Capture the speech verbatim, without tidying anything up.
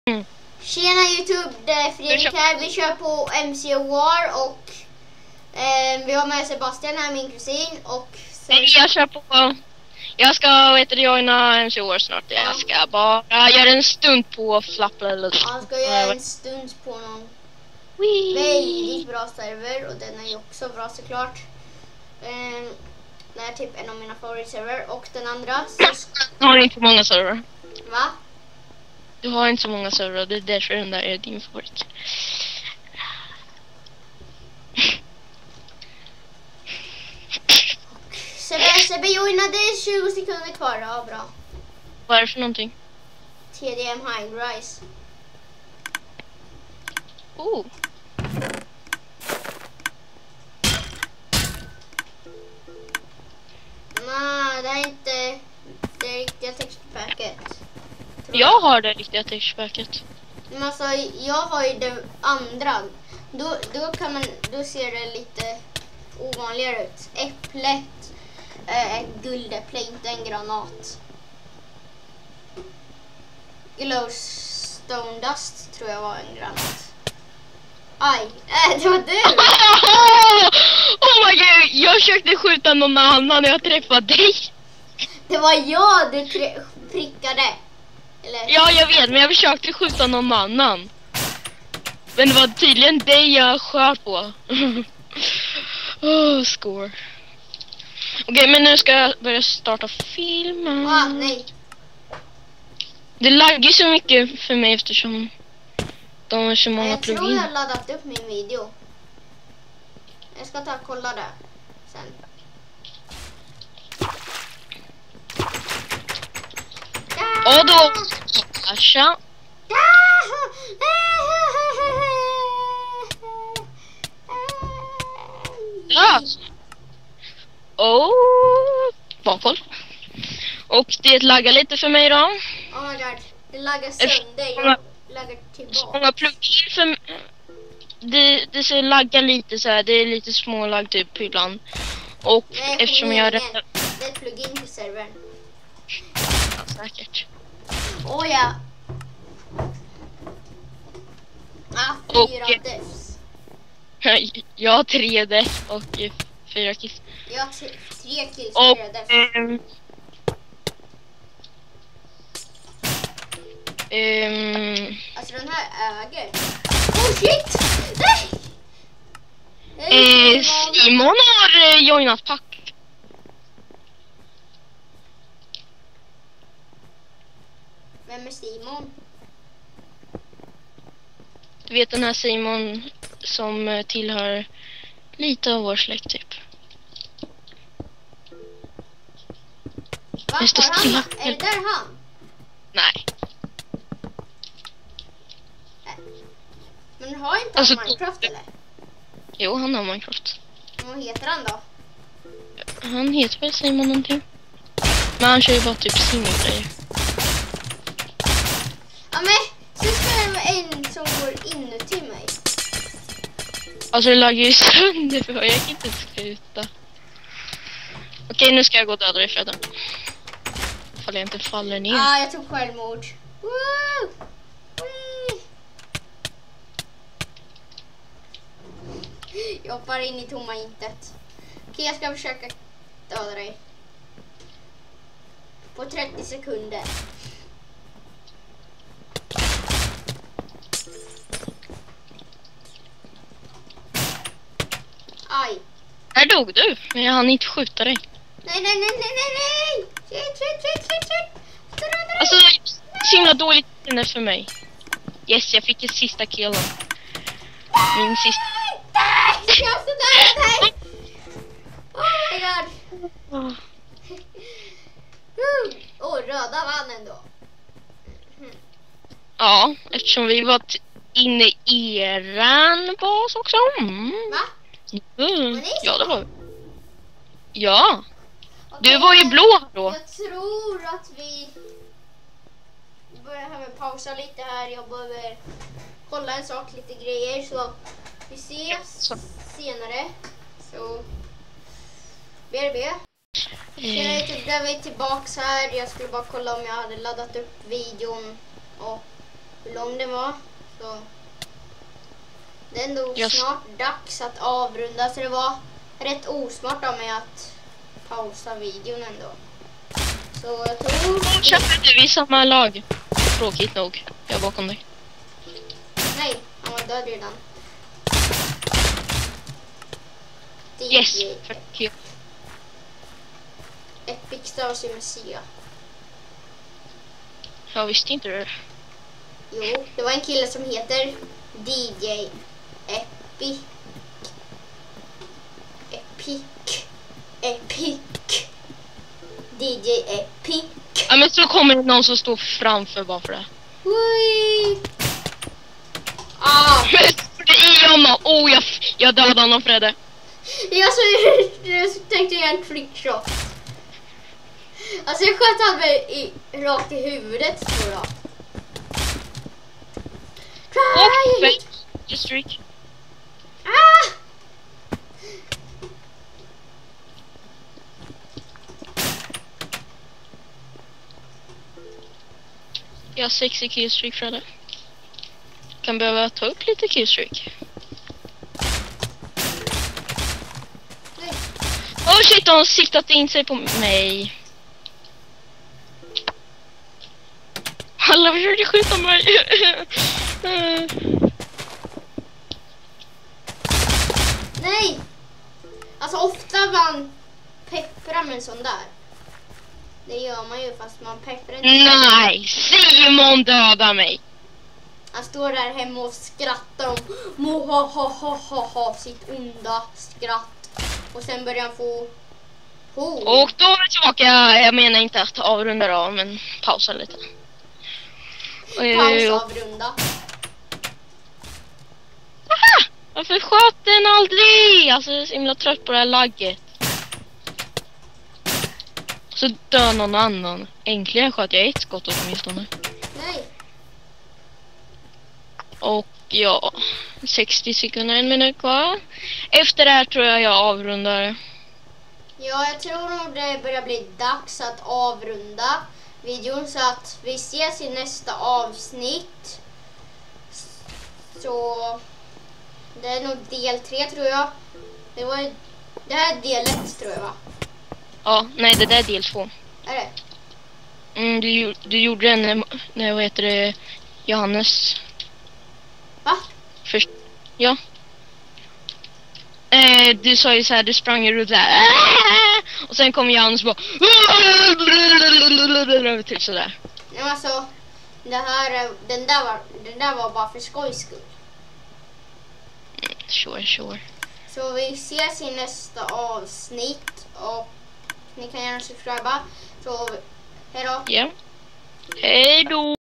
Mm. Tjena YouTube, det är Fredrik här. Vi kör på M C War och eh, vi har med Sebastian här, min kusin. Och sen... Nej, jag kör på... Jag ska vet du, joina M C War snart. Ja. Jag ska bara göra en stund på Flappla eller... Han ska göra en stund på någon Wee. väldigt bra server. Och den är ju också bra såklart. Eh, det är typ en av mina favoritserver. Och den andra så... Du har inte många server. Va? Du har inte så många server, det är därför den där är din favorit. Sebbe, Sebbe joinade tjugo sekunder kvar. Ja, bra. Vad är det för någonting? T D M High Rise. Oh. Nej, det är inte det riktiga textpacket. Jag har det riktiga textpacket. Men alltså, jag har ju det andra. Då, då kan man, då ser det lite ovanligare ut. Äpplet, äh, ett guldäpple, inte en granat. Glowstone dust tror jag var en granat. Aj, äh, det var du! Oh my god, jag försökte skjuta någon annan och jag träffade dig. Det var jag du tri- prickade. Eller? Ja, jag vet, men jag försökte skjuta någon annan. Men det var tydligen dig jag sköt på. Oh, score. Okej, okay, men nu ska jag börja starta filmen. Ah, nej. Det laggar så mycket för mig eftersom de har så många Jag tror plugin. jag har laddat upp min video. Jag ska ta och kolla det sen. Och då... Asha. Ja. Och... Bakom. Och det laggar lite för mig då. Oh my god, det laggar sönder. Jag laggar tillbaka. Många plugin för det, det ser lagga lite så här. Det är lite smålag typ ibland. Och Nej, eftersom jag det, rätt... det är ett plugin till servern. Ja, säkert. Åh oh, ja. Ah, Och- fyra deaths. Jag har tre D och fyra kills. Jag har tre, tre kills, Och... fyra deaths. ehm, ehm, Alltså den här äger. Oh shit! Nej! eh, Simon har eh, joinat pack. Vem är Simon? Du vet den här Simon som eh, tillhör lite av vår släkt typ. Va? Jag står Har stilla. han? Är det där han? Nej. Men har inte Alltså, han Minecraft eller? Jo, han har Minecraft. Vad heter han då? Han heter väl Simon någonting. Men han kör ju bara typ singelplayer. Ja men, så ska det vara en som går inuti mig. Alltså det laggar ju sönder för jag kan inte skjuta. Okej, nu ska jag gå och döda dig Fredden. Ifall jag inte faller ner. Ah, jag tog självmord. Woo! Wee! Jag hoppar in i tomma intet. Okej, jag ska försöka döda dig. På trettio sekunder. Aj. Här dog du, men jag hann inte skjuta dig. Nej, nej, nej, nej, nej, nej! Shit, shit, shit, shit, shit! Alltså, så himla dåligt sinne för mig. Yes, jag fick ett sista killen. Min sista... Nej! Jag är så nära dig! Oh my god! Åh. Åh, oh, röda vann ändå. Ja, eftersom vi var t- inne i eran bas också. Mm. Va? Mm. ni så? Ja, det var vi. Ja, Okej, du var ju blå då. Jag tror att vi behöver pausa lite här. Jag behöver kolla en sak, lite grejer. Så vi ses Så. senare. Så B R B. Tjena Eh, YouTube, där är vi tillbaks här. Jag skulle bara kolla om jag hade laddat upp videon. Och hur lång den var. Så det är ändå Just. snart dags att avrunda, så det var rätt osmart av mig att pausa videon ändå. Så jag tror... Köpte vi samma lag? Tråkigt nog. Jag är bakom dig. Nej, han var död redan. Yes, för kul. Epic Stars i Messia. Jag visste inte det. Jo, det var en kille som heter D J Epic. Epic. Epic. D J Epic. Ja, men så kommer det någon som står framför bara för det. Ui. Ah, Men det är jag med. Oh, jag, jag dödade honom, Fredde. jag, så, jag tänkte göra en trickshot. Alltså jag sköt han mig i, rakt i huvudet, tror jag. Och Try! fem district. Ah! Jag har sextio killstreak, Fredde. Kan behöva ta upp lite killstreak. Nej. Åh oh, shit, de har siktat in sig på mig. Alla försöker skjuta mig. Nej! Alltså ofta man pepprar med en sån där. Det gör man ju fast man pepprar inte. Nej, Simon dödar mig. Han står där hemma och skrattar om mohahahaha, sitt onda skratt. Och sen börjar han få hon. Och då är vi tillbaka. Jag menar inte att avrunda av, men pausa lite. Paus avrunda. Aha! Varför sköt den aldrig? Alltså jag är så himla trött på det här lagget. Så dör någon annan. Äntligen sköt jag ett skott åtminstone. Nej. Och ja, sextio sekunder, en minut kvar. Efter det här tror jag jag avrundar. Ja, jag tror nog det börjar bli dags att avrunda videon, så att vi ses i nästa avsnitt. Så det är nog del tre, tror jag. Det var det här är del ett, tror jag, va? Ja, nej, det där är del två. Är det? Mm, du, du gjorde den när, när, vad heter det, Johannes. Va? Först, ja. Eh, du sa ju så här, du sprang ju runt så här. Och sen kom Johannes bara till sådär. Nej, men alltså, det här, den där var, den där var bara för skojs skull. Sure, sure. Så vi ses i nästa avsnitt och ni kan gärna subscriba. Så hej då. Ja. Hej då.